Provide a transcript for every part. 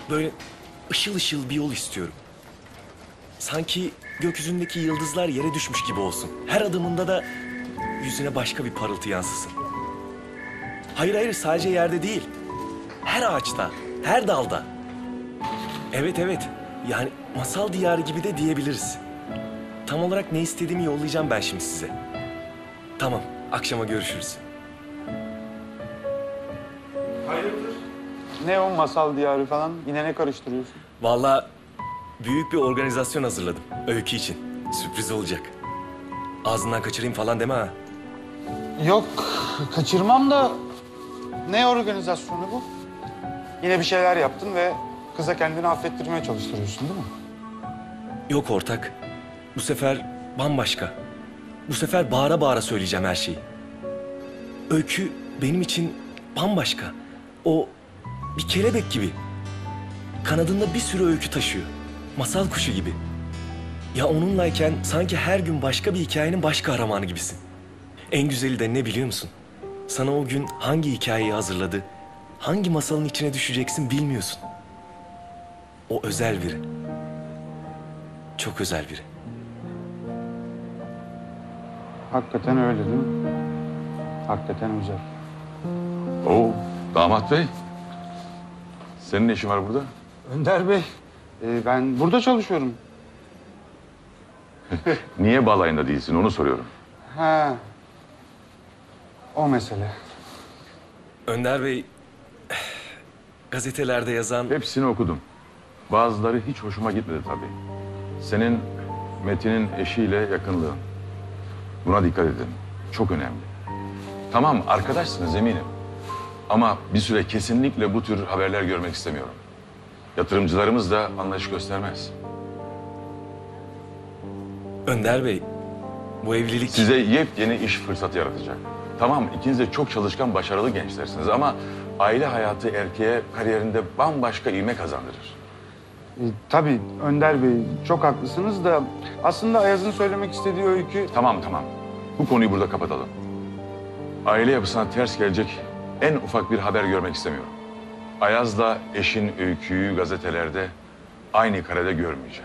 Böyle ışıl ışıl bir yol istiyorum. Sanki gökyüzündeki yıldızlar yere düşmüş gibi olsun. Her adımında da yüzüne başka bir parıltı yansısın. Hayır hayır, sadece yerde değil. Her ağaçta, her dalda. Evet evet, yani masal diyarı gibi de diyebiliriz. Tam olarak ne istediğimi yollayacağım ben şimdi size. Tamam, akşama görüşürüz. Hayırdır? Ne o masal diyarı falan? Yine ne karıştırıyorsun? Vallahi büyük bir organizasyon hazırladım Öykü için. Sürpriz olacak. Ağzından kaçırayım falan deme ha. Yok, kaçırmam da ne organizasyonu bu? Yine bir şeyler yaptın ve kıza kendini affettirmeye çalıştırıyorsun değil mi? Yok ortak. Bu sefer bambaşka. Bu sefer bağıra bağıra söyleyeceğim her şeyi. Öykü benim için bambaşka. O bir kelebek gibi. Kanadında bir sürü öykü taşıyor. Masal kuşu gibi. Ya onunlayken sanki her gün başka bir hikayenin baş kahramanı gibisin. En güzeli de ne biliyor musun? Sana o gün hangi hikayeyi hazırladı, hangi masalın içine düşeceksin bilmiyorsun. O özel biri. Çok özel biri. Hakikaten öyle değil mi? Hakikaten özel. Oo, damat bey. Senin ne işin var burada? Önder Bey, ben burada çalışıyorum. Niye balayında değilsin onu soruyorum. Ha, o mesele. Önder Bey, gazetelerde yazan... Hepsini okudum. Bazıları hiç hoşuma gitmedi tabii. Senin Metin'in eşiyle yakınlığın. Buna dikkat edin. Çok önemli. Tamam, arkadaşsınız eminim. Ama bir süre kesinlikle bu tür haberler görmek istemiyorum. Yatırımcılarımız da anlayış göstermez. Önder Bey, bu evlilik... Size yepyeni iş fırsatı yaratacak. Tamam, ikiniz de çok çalışkan, başarılı gençlersiniz ama aile hayatı erkeğe kariyerinde bambaşka ivme kazandırır. Tabii Önder Bey, çok haklısınız da aslında Ayaz'ın söylemek istediği öykü... Tamam. Bu konuyu burada kapatalım. Aile yapısına ters gelecek en ufak bir haber görmek istemiyorum. Ayaz'la eşin Öykü'yü gazetelerde aynı karede görmeyeceğim.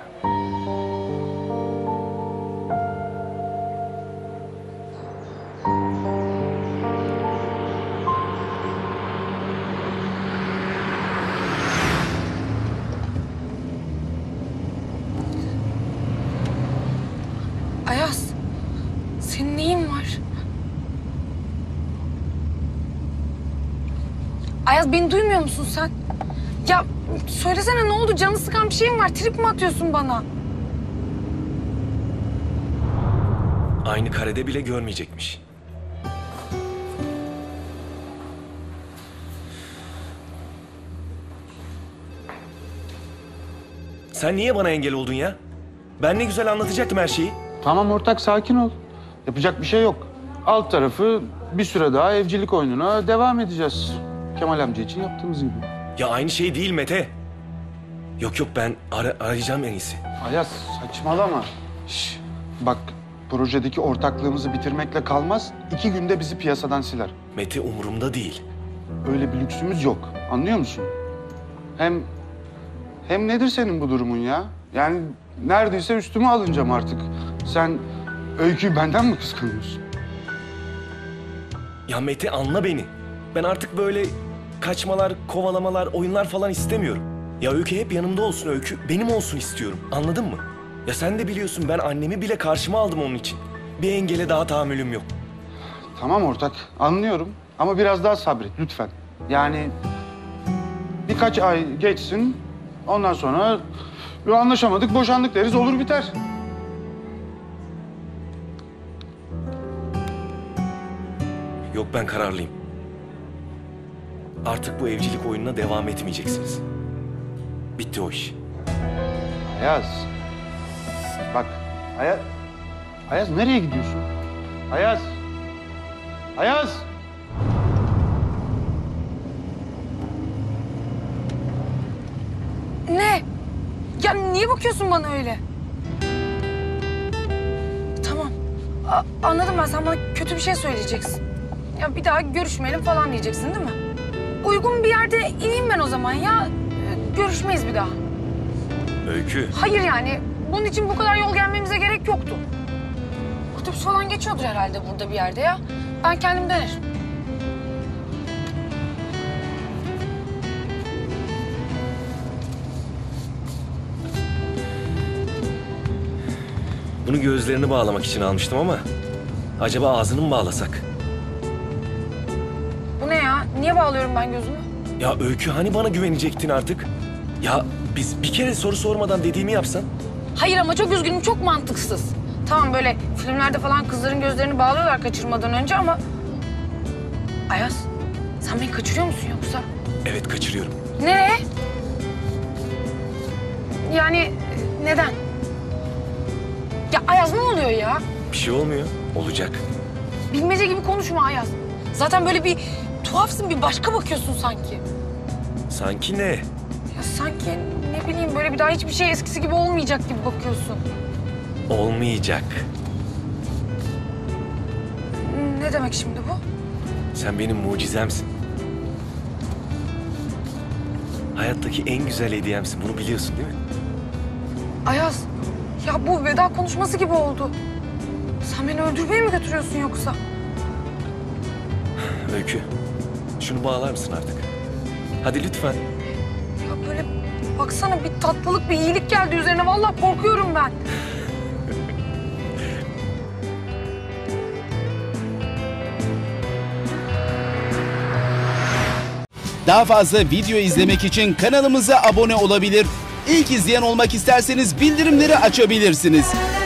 Ayaz, senin neyin var? Ayaz, beni duymuyor musun sen? Ya söylesene, ne oldu? Canını sıkan bir şey mi var? Trip mi atıyorsun bana? Aynı karede bile görmeyecekmiş. Sen niye bana engel oldun ya? Ben ne güzel anlatacaktım her şeyi. Tamam ortak, sakin ol. Yapacak bir şey yok. Alt tarafı bir süre daha evcilik oyununa devam edeceğiz. Kemal amca için yaptığımız gibi. Ya aynı şey değil Mete. Yok ben arayacağım en iyisi. Ayaz, saçmalama. Şş, bak, projedeki ortaklığımızı bitirmekle kalmaz, 2 günde bizi piyasadan siler. Mete umurumda değil. Öyle bir lüksümüz yok, anlıyor musun? Hem nedir senin bu durumun ya? Yani neredeyse üstüme alınacağım artık. Sen Öykü'yü benden mi kıskanıyorsun? Ya Mete anla beni. Ben artık böyle kaçmalar, kovalamalar, oyunlar falan istemiyorum. Ya Öykü hep yanımda olsun, Öykü benim olsun istiyorum. Anladın mı? Ya sen de biliyorsun, ben annemi bile karşıma aldım onun için. Bir engele daha tahammülüm yok. Tamam ortak, anlıyorum. Ama biraz daha sabret lütfen. Yani birkaç ay geçsin, ondan sonra anlaşamadık, boşandık deriz, olur biter. Yok, ben kararlıyım. Artık bu evcilik oyununa devam etmeyeceksiniz. Bitti o iş. Ayaz. Bak, Ayaz nereye gidiyorsun? Ayaz. Ayaz. Ne? Ya niye bakıyorsun bana öyle? Tamam. Anladım ben. Sen bana kötü bir şey söyleyeceksin. Ya bir daha görüşmeyelim falan diyeceksin değil mi? Uygun bir yerde ineyim ben o zaman ya. Görüşmeyiz bir daha. Öykü. Hayır yani bunun için bu kadar yol gelmemize gerek yoktu. Otobüs falan geçiyordur herhalde burada bir yerde ya. Ben kendim denerim. Bunu gözlerini bağlamak için almıştım ama acaba ağzını mı bağlasak? Bu ne ya? Niye bağlıyorum ben gözümü? Ya Öykü hani bana güvenecektin artık? Ya biz bir kere soru sormadan dediğimi yapsan. Hayır ama çok üzgünüm, çok mantıksız. Tamam böyle filmlerde falan kızların gözlerini bağlıyorlar kaçırmadan önce ama... Ayaz, sen beni kaçırıyor musun yoksa? Evet, kaçırıyorum. Nereye? Yani neden? Ya Ayaz ne oluyor ya? Bir şey olmuyor. Olacak. Bilmece gibi konuşma Ayaz. Zaten böyle bir tuhafsın, bir başka bakıyorsun sanki. Sanki ne? Ya sanki ne bileyim böyle bir daha hiçbir şey eskisi gibi olmayacak gibi bakıyorsun. Olmayacak. Ne demek şimdi bu? Sen benim mucizemsin. Hayattaki en güzel hediyemsin. Bunu biliyorsun değil mi? Ayaz, ya bu veda konuşması gibi oldu. Sen beni öldürmeye mi götürüyorsun yoksa? Öykü, şunu bağlar mısın artık? Hadi lütfen. Ya böyle baksana bir tatlılık, bir iyilik geldi üzerine. Vallahi korkuyorum ben. Daha fazla video izlemek için kanalımıza abone olabilir. İlk izleyen olmak isterseniz bildirimleri açabilirsiniz.